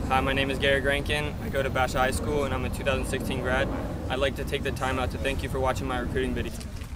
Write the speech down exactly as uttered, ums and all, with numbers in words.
Hi, my name is Garrett Grankin. I go to Basha High School and I'm a two thousand sixteen grad. I'd like to take the time out to thank you for watching my recruiting video.